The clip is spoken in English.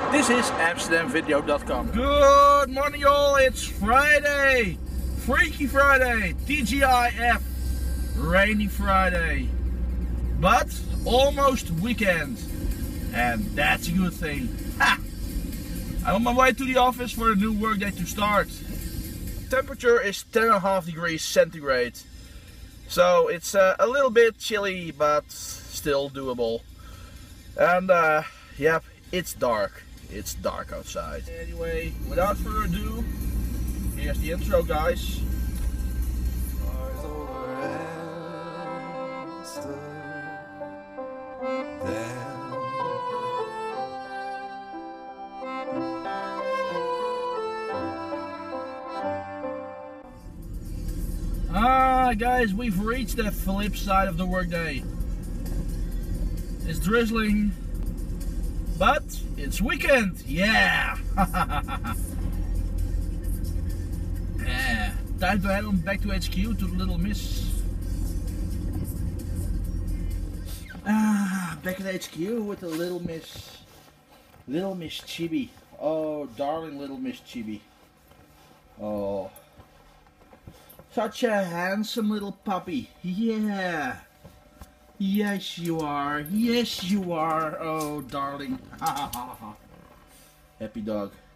This is AmsterdamVideo.com. Good morning, y'all. It's Friday, Freaky Friday, TGIF, rainy Friday, but almost weekend, and that's a good thing. Ha! I'm on my way to the office for a new workday to start. Temperature is 10.5 degrees centigrade, so it's a little bit chilly, but still doable. And yep, it's dark. It's dark outside. Anyway, without further ado, here's the intro, guys. Guys, we've reached the flip side of the workday. It's drizzling, but it's weekend, yeah! Yeah, time to head on back to HQ to the Little Miss. Back at HQ with the Little Miss Chibi. Oh, darling Little Miss Chibi. Oh, such a handsome little puppy, yeah. Yes, you are. Yes, you are. Oh, darling. Happy dog.